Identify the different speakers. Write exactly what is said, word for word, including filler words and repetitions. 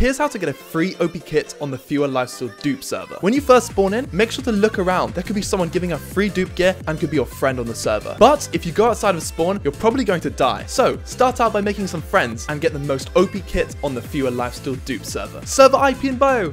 Speaker 1: here's how to get a free O P kit on the Fewer LifeSteal dupe server. When you first spawn in, make sure to look around. There could be someone giving a free dupe gear and could be your friend on the server. But if you go outside of spawn, you're probably going to die. So start out by making some friends and get the most O P kit on the Fewer LifeSteal dupe server. Server I P in bio.